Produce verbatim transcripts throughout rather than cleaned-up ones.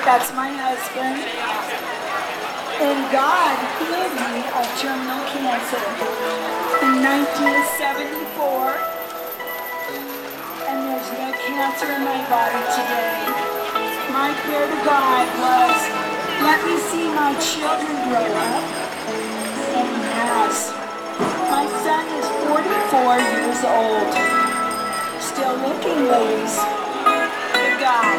That's my husband. And God healed me of terminal cancer in nineteen seventy-four. And there's no cancer in my body today. My prayer to God was, let me see my children grow up. And He has. My son is forty-four years old. Still looking, ladies. For God.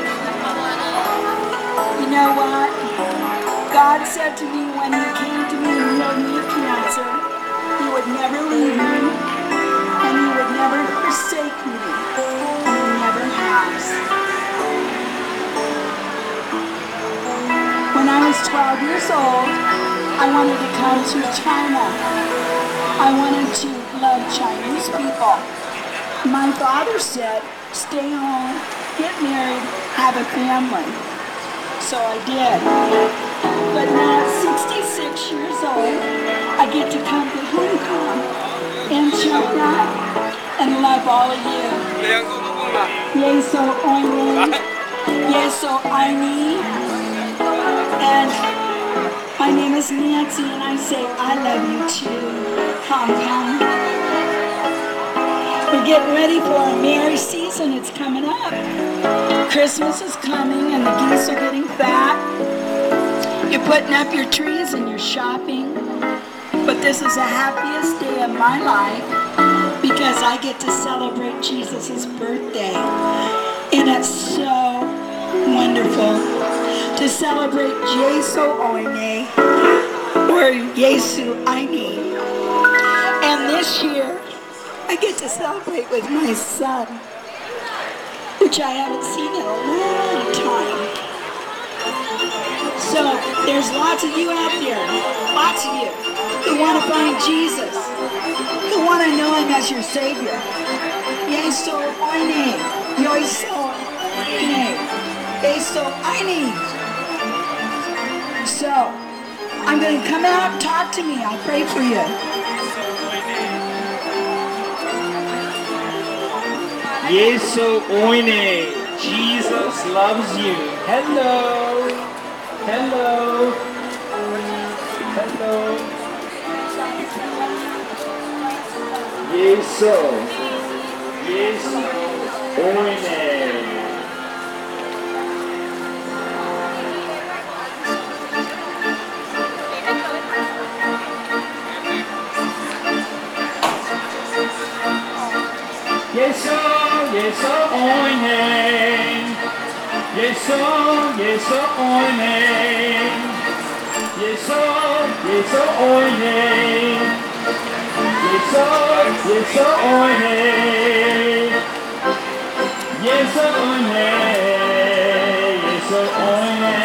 You know what? God said to me when He came to me and healed me of cancer, He would never leave me and He would never forsake me. And He never has. When I was twelve years old, I wanted to come to China. I wanted to love Chinese people. My father said, stay home, get married, have a family. So I did. But now at sixty-six years old, I get to come to Hong Kong and China and love all of you. Yeso Oine, Yeso Aini, and my name is Nancy, and I say I love you too, Hong Kong. We're getting ready for our merry season. It's coming up. Christmas is coming, and the geese are getting fat. You're putting up your trees and you're shopping. But this is the happiest day of my life because I get to celebrate Jesus' birthday. And it's so wonderful to celebrate Jesu Oine or Yesu Aini. And this year, I get to celebrate with my son, which I haven't seen in a long time. So there's lots of you out there, lots of you, who want to find Jesus, who want to know Him as your Savior. Yesu Aini, Yesu Aini, Yesu Aini. So I'm going to come out and talk to me. I'll pray for you. Yesu Oine, Jesus loves you. Hello, hello, hello. Yesu, Yesu Oine. Yesu, Yesu Oine. Yesu, Yesu Oine. Yesu, Yesu Oine. Yesu, Yesu Oine. Yesu Oine. Yesu Oine.